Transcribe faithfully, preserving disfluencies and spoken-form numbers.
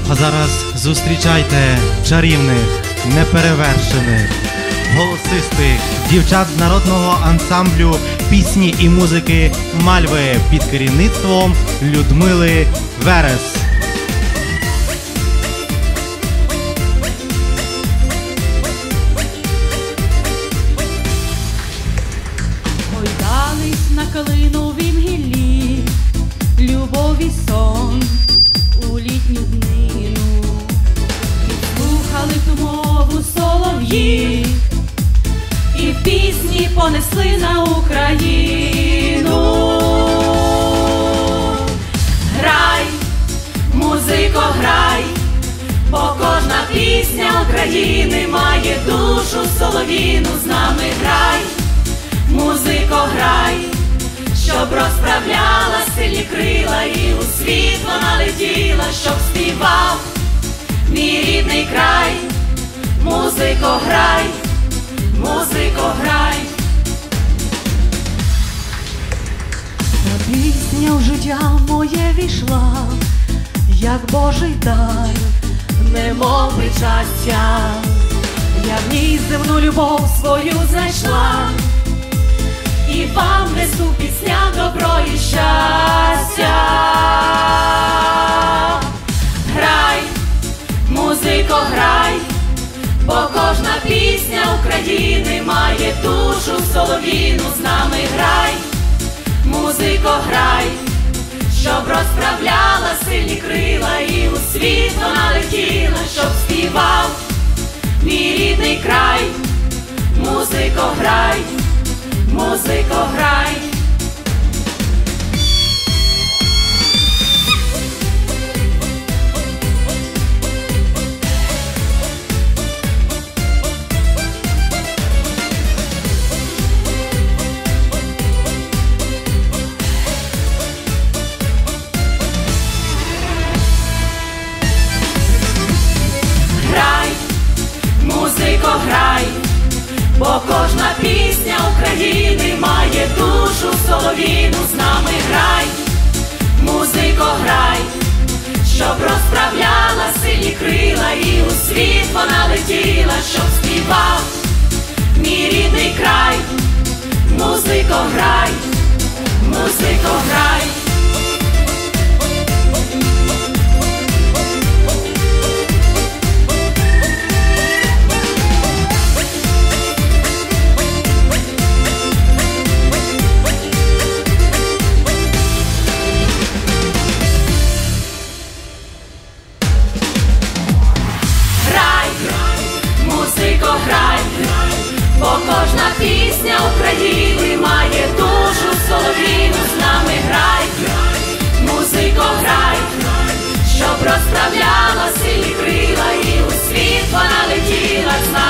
А зараз зустрічайте чарівних, неперевершених, голосистих дівчат з народного ансамблю пісні і музики «Мальви» під керівництвом Людмили Верес. Гойдались на калиновім гіллі, любові сон у літню днину, слухали ту мову солов'ї і в пісні понесли на Україну. Грай, музико, грай, бо кожна пісня України має душу солов'їну. З нами грай, музико, грай, щоб розправляла сильні крила і у світ вона летіла, щоб співав мій рідний край. Музико, грай, музико, грай. Та пісня в життя моє війшла, як Божий дар, немов причастя. Я в ній земну любов свою знайшла, і вам несу пісня добро і щастя. Грай, музико, грай, бо кожна пісня України має душу солов'їну. З нами грай, музико, грай, щоб розправляла сильні крила і у світ вона летіла, щоб співав мій рідний край. Музико, грай, музико, грай. Грай, музико, грай, бо кожна пісня України має душу солов'їну. З нами грай, музико, грай, щоб розправляла сильні крила і у світ вона летіла, щоб співав мій рідний край. Музико, грай, музико, грай. Грай, бо кожна пісня України має душу солов'їну. З нами грай, музико, грай, щоб розправляла сильні крила і у світ вона летіла.